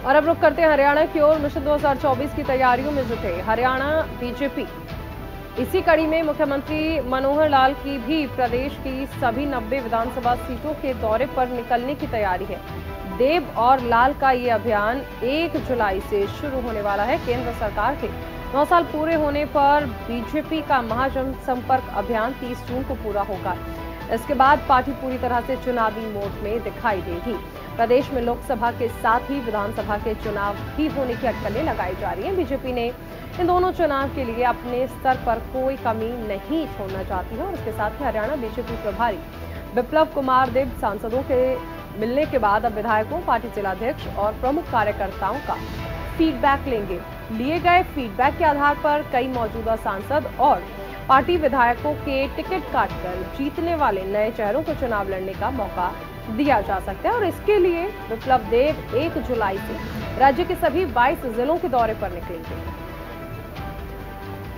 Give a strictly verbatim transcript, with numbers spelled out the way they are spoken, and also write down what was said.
और अब रुक करते हैं हरियाणा की ओर। मिशन दो हज़ार चौबीस की तैयारियों में जुटे हरियाणा बीजेपी। इसी कड़ी में मुख्यमंत्री मनोहर लाल की भी प्रदेश की सभी नब्बे विधानसभा सीटों के दौरे पर निकलने की तैयारी है। देव और लाल का ये अभियान एक जुलाई से शुरू होने वाला है। केंद्र सरकार के नौ साल पूरे होने पर बीजेपी का महाजन संपर्क अभियान तीस जून को पूरा होगा। इसके बाद पार्टी पूरी तरह से चुनावी मोड में दिखाई देगी। प्रदेश में लोकसभा के साथ ही विधानसभा के चुनाव भी होने की अटकलें लगाई जा रही हैं। बीजेपी ने इन दोनों चुनाव के लिए अपने स्तर पर कोई कमी नहीं छोड़ना चाहती है और इसके साथ ही हरियाणा बीजेपी प्रभारी विप्लव कुमार देव सांसदों के मिलने के बाद अब विधायकों, पार्टी जिलाध्यक्ष और प्रमुख कार्यकर्ताओं का फीडबैक लेंगे। लिए गए फीडबैक के आधार पर कई मौजूदा सांसद और पार्टी विधायकों के टिकट काटकर जीतने वाले नए चेहरों को चुनाव लड़ने का मौका दिया जा सकता है और इसके लिए विप्लव देव एक जुलाई से राज्य के सभी बाईस जिलों के दौरे पर निकलेंगे।